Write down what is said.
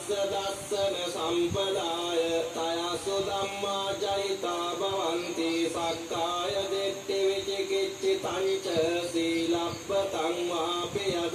තස්ස දස්සන සම්පදාය තයසු ධම්මා ජයිතා භවಂತಿ සක්කාය දිට්ඨි විචිකිච්ඡිතං ච සීලප්පතං වාපිය